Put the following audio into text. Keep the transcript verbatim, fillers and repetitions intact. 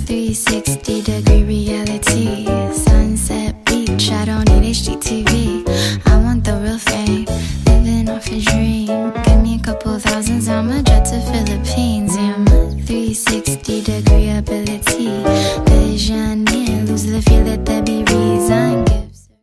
three sixty degree reality. Sunset beach, I don't need H D T V.